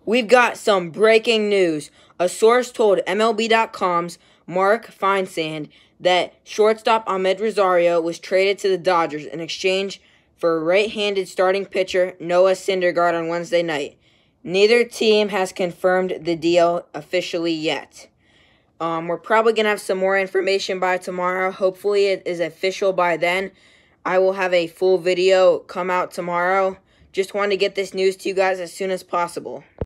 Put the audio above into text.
We've got some breaking news. A source told MLB.com's Mark Feinsand that shortstop Amed Rosario was traded to the Dodgers in exchange for right-handed starting pitcher Noah Syndergaard on Wednesday night. Neither team has confirmed the deal officially yet. We're probably going to have some more information by tomorrow. Hopefully it is official by then. I will have a full video come out tomorrow. Just wanted to get this news to you guys as soon as possible.